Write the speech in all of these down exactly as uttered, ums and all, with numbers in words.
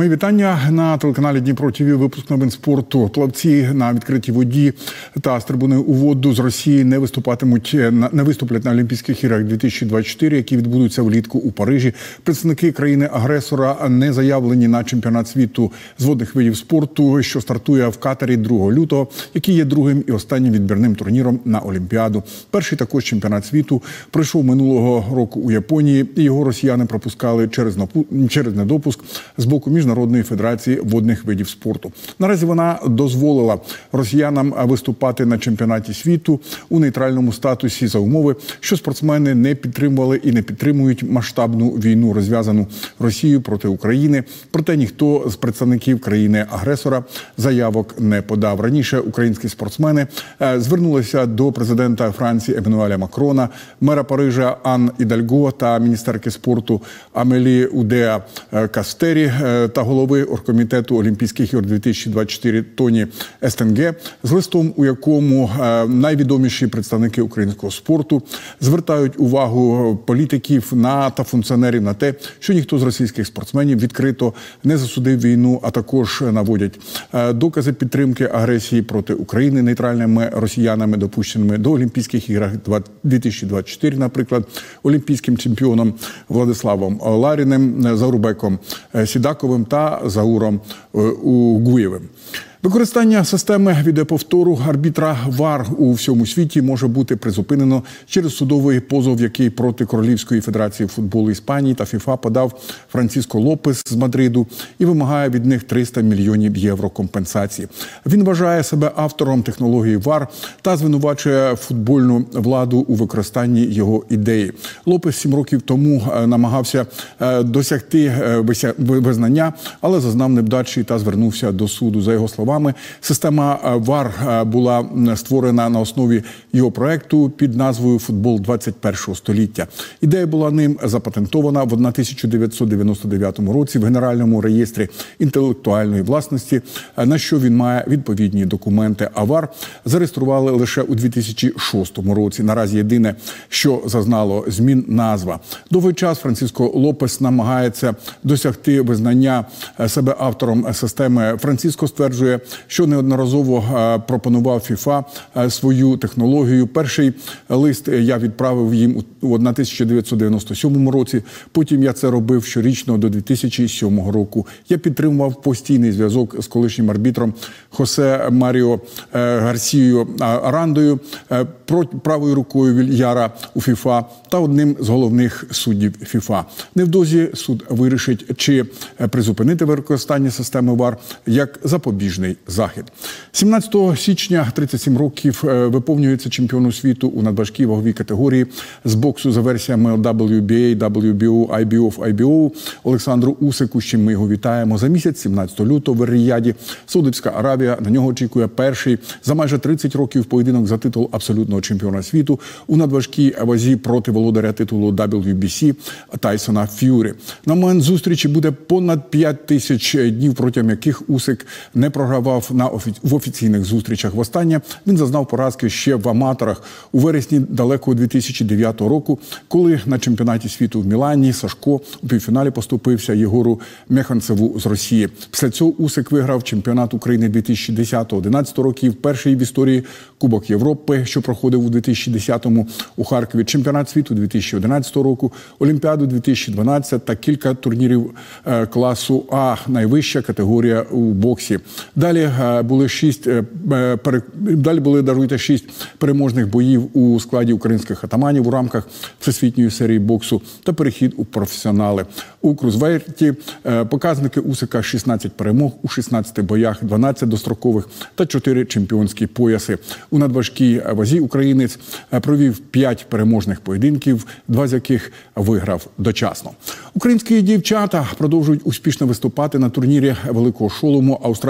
Мої вітання на телеканалі Дніпро ТВ. Випуск новин спорту. Плавці на відкритій воді та з трибуни у воду з Росії не виступатимуть, не виступлять на Олімпійських іграх дві тисячі двадцять чотири, які відбудуться влітку у Парижі. Представники країни-агресора не заявлені на чемпіонат світу з водних видів спорту, що стартує в Катарі другого лютого, який є другим і останнім відбірним турніром на Олімпіаду. Перший також чемпіонат світу пройшов минулого року у Японії, і його росіяни пропускали через, через недопуск з боку Міжнародної федерації водних видів спорту. Наразі вона дозволила росіянам виступати на чемпіонаті світу у нейтральному статусі за умови, що спортсмени не підтримували і не підтримують масштабну війну, розв'язану Росією проти України. Проте ніхто з представників країни-агресора заявок не подав. Раніше українські спортсмени звернулися до президента Франції Еммануеля Макрона, мера Парижа Ан Ідальго та міністерки спорту Амелі Удеа Кастері та голови оргкомітету Олімпійських ігор дві тисячі двадцять чотири Тоні Естенге з листом, у якому найвідоміші представники українського спорту звертають увагу політиків на та функціонерів на те, що ніхто з російських спортсменів відкрито не засудив війну, а також наводять докази підтримки агресії проти України нейтральними росіянами, допущеними до Олімпійських ігор дві тисячі двадцять чотири, наприклад, олімпійським чемпіоном Владиславом Ларіним, Заурбеком Сідаковим та Зауром Угуєвим. Використання системи відеоповтору арбітра ВАР у всьому світі може бути призупинено через судовий позов, який проти Королівської федерації футболу Іспанії та ФІФА подав Франциско Лопес з Мадриду і вимагає від них триста мільйонів євро компенсації. Він вважає себе автором технології ВАР та звинувачує футбольну владу у використанні його ідеї. Лопес сім років тому намагався досягти визнання, але зазнав невдачі та звернувся до суду. За його словами, система ВАР була створена на основі його проекту під назвою «Футбол двадцять першого століття». Ідея була ним запатентована в тисяча дев'ятсот дев'яносто дев'ятому році в Генеральному реєстрі інтелектуальної власності, на що він має відповідні документи. А ВАР зареєстрували лише у дві тисячі шостому році. Наразі єдине, що зазнало змін – назва. Довгий час Франциско Лопес намагається досягти визнання себе автором системи. Франциско стверджує, що неодноразово пропонував ФІФА свою технологію. Перший лист я відправив їм у тисяча дев'ятсот дев'яносто сьомому році, потім я це робив щорічно до дві тисячі сьомого року. Я підтримував постійний зв'язок з колишнім арбітром Хосе Маріо Гарсією Арандою, правою рукою Вільяра у ФІФА та одним з головних суддів ФІФА. Невдовзі суд вирішить, чи призупинити використання системи ВАР як запобіжний захід. сімнадцятого січня тридцять сім років виповнюється чемпіону світу у надважкій ваговій категорії з боксу за версіями дабл ю бі ей, дабл ю бі о, ай бі оф, ай бі о Олександру Усику, з чим ми його вітаємо. За місяць, сімнадцятого лютого, в Ріяді, Саудівська Аравія, на нього очікує перший за майже тридцять років поєдинок за титул абсолютного чемпіона світу у надважкій вазі проти володаря титулу дабл ю бі сі Тайсона Ф'юрі. На момент зустрічі буде понад п'ять тисяч днів, протягом яких Усик не програвав на офі... в офіційних зустрічах. Востаннє він зазнав поразки ще в аматорах у вересні далекого дві тисячі дев'ятого року, коли на чемпіонаті світу в Мілані Сашко у півфіналі поступився Єгору Механцеву з Росії. Після цього Усик виграв чемпіонат України дві тисячі десятого - дві тисячі одинадцятого років, перший в історії Кубок Європи, що проходив у дві тисячі десятому у Харкові, чемпіонат світу дві тисячі одинадцятого року, Олімпіаду дві тисячі дванадцятого та кілька турнірів класу А, найвища категорія у боксі. Далі були шість далі були даруйте шість переможних боїв у складі українських атаманів у рамках всесвітньої серії боксу та перехід у професіонали. У крузверті показники Усика: шістнадцять перемог у шістнадцяти боях, дванадцять дострокових та чотири чемпіонські пояси. У надважкій вазі українець провів п'ять переможних поєдинків, два з яких виграв дочасно. Українські дівчата продовжують успішно виступати на турнірі Великого Шолому Australian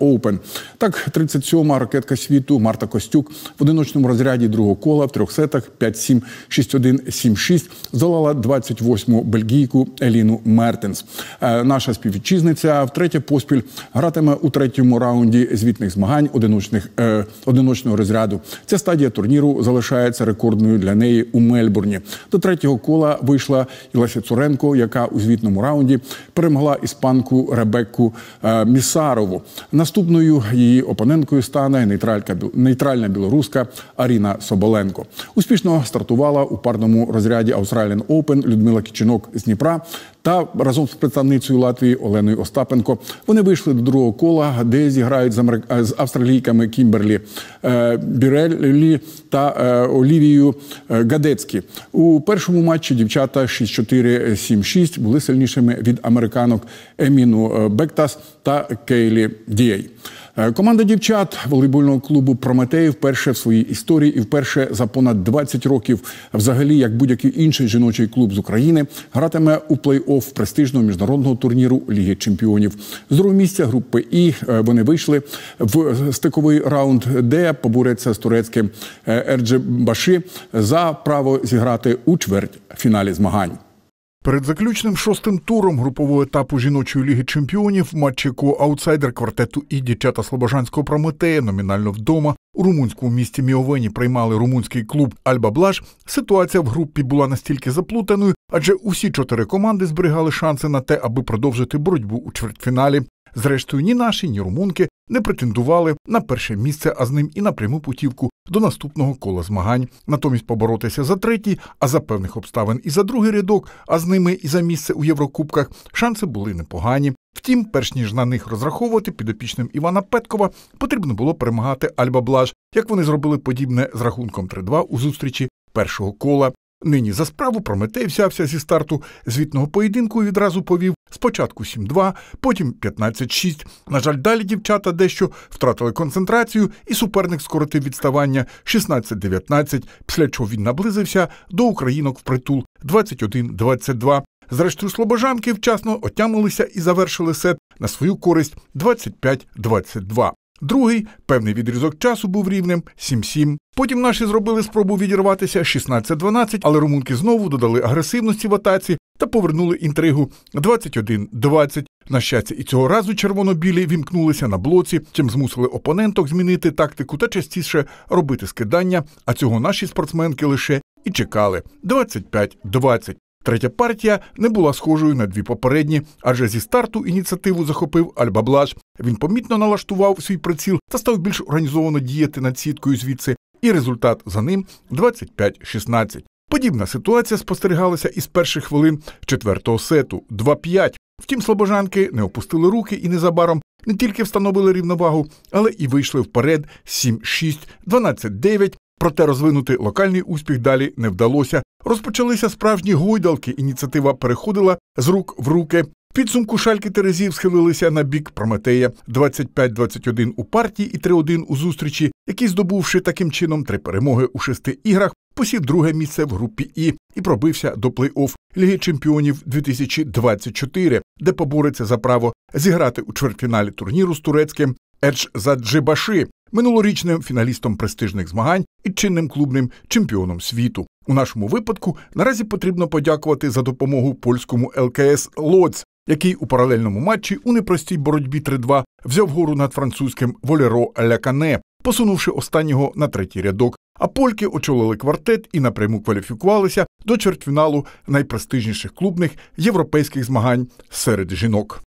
Open. Так, тридцять сьома ракетка світу Марта Костюк в одиночному розряді другого кола в трьох сетах п'ять сім, шість один, сім шість здолала двадцять восьму бельгійку Еліну Мертенс. Наша співвітчизниця втретє поспіль гратиме у третьому раунді звітних змагань одиночних, е, одиночного розряду. Ця стадія турніру залишається рекордною для неї у Мельбурні. До третього кола вийшла і Леся Цуренко, яка у звітному раунді перемогла іспанку Ребекку е, Місарову. Наступною її опоненткою стане нейтралька, нейтральна білоруска Аріна Соболенко. Успішно стартувала у парному розряді Australian Open Людмила Кичинок з Дніпра та разом з представницею Латвії Оленою Остапенко. Вони вийшли до другого кола, де зіграють з, америк... з австралійками Кімберлі е, Біреллі та е, Олівією Гадецькі. У першому матчі дівчата шість чотири, сім шість були сильнішими від американок Еміну Бектас та Кейлі Дієй. Команда дівчат волейбольного клубу «Прометей» вперше в своїй історії і вперше за понад двадцять років, взагалі, як будь-який інший жіночий клуб з України, гратиме у плей-офф престижного міжнародного турніру Ліги чемпіонів. З другого місця групи І вони вийшли в стиковий раунд, де поборються з турецьким Ерджебаши за право зіграти у чвертьфіналі змагань. Перед заключним шостим туром групового етапу жіночої ліги чемпіонів матчі ко-аутсайдер квартету І дівчата Слобожанського «Прометея» номінально вдома у румунському місті Міовені приймали румунський клуб «Альба Блаж». Ситуація в групі була настільки заплутаною, адже усі чотири команди зберігали шанси на те, аби продовжити боротьбу у чвертьфіналі. Зрештою, ні наші, ні румунки не претендували на перше місце, а з ним і на пряму путівку до наступного кола змагань. Натомість поборотися за третій, а за певних обставин і за другий рядок, а з ними і за місце у Єврокубках, шанси були непогані. Втім, перш ніж на них розраховувати, підопічним Івана Петкова потрібно було перемагати «Альба Блаж», як вони зробили подібне з рахунком три-два у зустрічі першого кола. Нині за справу «Прометей» взявся зі старту звітного поєдинку і відразу повів спочатку сім-два, потім п'ятнадцять шість. На жаль, далі дівчата дещо втратили концентрацію і суперник скоротив відставання шістнадцять дев'ятнадцять, після чого він наблизився до українок впритул двадцять один двадцять два. Зрештою, слобожанки вчасно отямилися і завершили сет на свою користь двадцять п'ять двадцять два. Другий, певний відрізок часу був рівнем сім-сім. Потім наші зробили спробу відірватися шістнадцять дванадцять, але румунки знову додали агресивності в атаці та повернули інтригу двадцять один двадцять. На щастя, і цього разу червоно-білі вімкнулися на блоці, чим змусили опоненток змінити тактику та частіше робити скидання, а цього наші спортсменки лише і чекали двадцять п'ять двадцять. Третя партія не була схожою на дві попередні, адже зі старту ініціативу захопив «Альба Блаж». Він помітно налаштував свій приціл та став більш організовано діяти над сіткою звідси, і результат за ним двадцять п'ять шістнадцять. Подібна ситуація спостерігалася із перших хвилин четвертого сету – два п'ять. Втім, слобожанки не опустили руки і незабаром не тільки встановили рівновагу, але і вийшли вперед сім шість, дванадцять дев'ять. Проте розвинути локальний успіх далі не вдалося. Розпочалися справжні гойдалки, ініціатива переходила з рук в руки. В підсумку шальки терезів схилилися на бік «Прометея» двадцять п'ять двадцять один у партії і три один у зустрічі, який, здобувши таким чином три перемоги у шести іграх, посів друге місце в групі І і пробився до плей-офф Ліги чемпіонів дві тисячі двадцять чотири, де побореться за право зіграти у чвертьфіналі турніру з турецьким Ерджебаши, минулорічним фіналістом престижних змагань і чинним клубним чемпіоном світу. У нашому випадку наразі потрібно подякувати за допомогу польському Ел Ке Ес Лодзь, який у паралельному матчі у непростій боротьбі три-два взяв гору над французьким Воляро Ля Кане, посунувши останнього на третій рядок. А польки очолили квартет і напряму кваліфікувалися до чвертьфіналу найпрестижніших клубних європейських змагань серед жінок.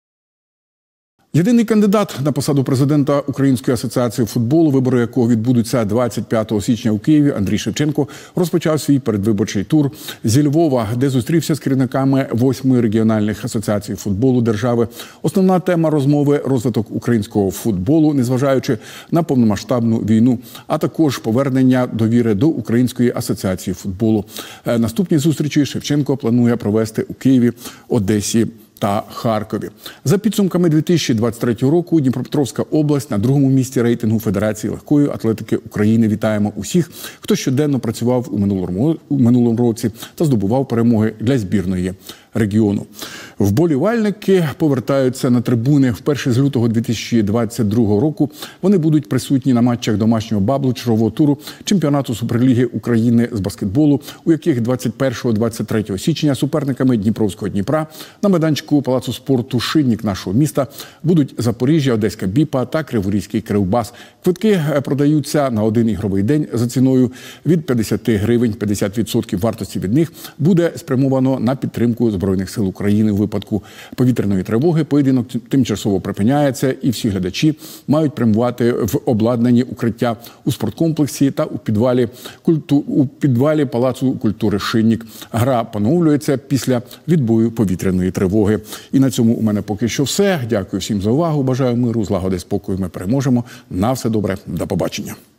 Єдиний кандидат на посаду президента Української асоціації футболу, вибори якого відбудуться двадцять п'ятого січня у Києві, Андрій Шевченко розпочав свій передвиборчий тур зі Львова, де зустрівся з керівниками восьми регіональних асоціацій футболу держави. Основна тема розмови – розвиток українського футболу, незважаючи на повномасштабну війну, а також повернення довіри до Української асоціації футболу. Наступні зустрічі Шевченко планує провести у Києві, Одесі та Харкові. За підсумками дві тисячі двадцять третього року Дніпропетровська область на другому місці рейтингу Федерації легкої атлетики України. Вітаємо усіх, хто щоденно працював у минулому, у минулому році та здобував перемоги для збірної регіону. Вболівальники повертаються на трибуни. Вперше з лютого дві тисячі двадцять другого року вони будуть присутні на матчах домашнього баблу чергового туру чемпіонату Суперліги України з баскетболу, у яких двадцять першого - двадцять третього січня суперниками Дніпровського Дніпра на майданчику Палацу спорту «Шинник» нашого міста будуть Запоріжжя, Одеська Біпа та Криворізький Кривбас. Квитки продаються на один ігровий день за ціною від п'ятдесят гривень. п'ятдесят відсотків вартості від них буде спрямовано на підтримку Збройних сил України. У випадку повітряної тривоги поєдинок тимчасово припиняється, і всі глядачі мають прямувати в обладнані укриття у спорткомплексі та у підвалі, культу... у підвалі Палацу культури «Шинник». Гра поновлюється після відбою повітряної тривоги. І на цьому у мене поки що все. Дякую всім за увагу. Бажаю миру, злагоди, спокою. Ми переможемо. На все добре. До побачення.